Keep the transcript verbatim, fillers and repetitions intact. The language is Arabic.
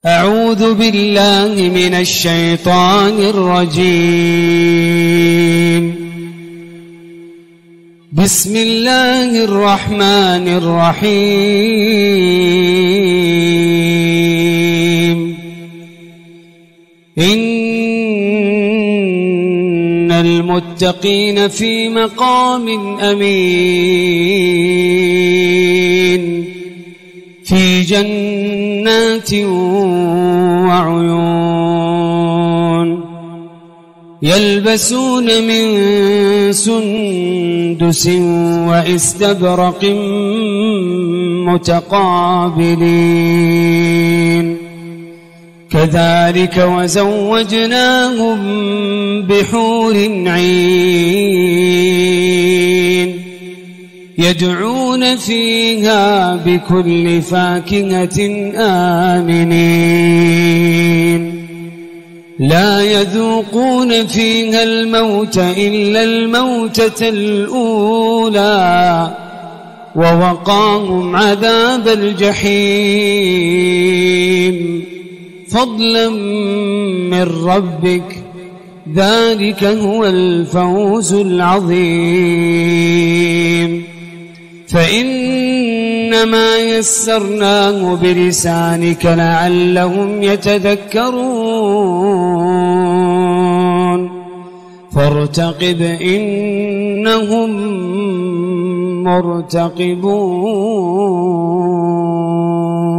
أعوذ بالله من الشيطان الرجيم. بسم الله الرحمن الرحيم. إن المتقين في مقام أمين في جنات وعيون يلبسون من سندس واستبرق متقابلين كذلك وزوجناهم بحور عين يدعون فيها بكل فاكهة آمنين لا يذوقون فيها الموت إلا الموتة الأولى ووقاهم عذاب الجحيم فضلا من ربك ذلك هو الفوز العظيم. فإنما يسرناه بلسانك لعلهم يتذكرون فارتقب إنهم مرتقبون.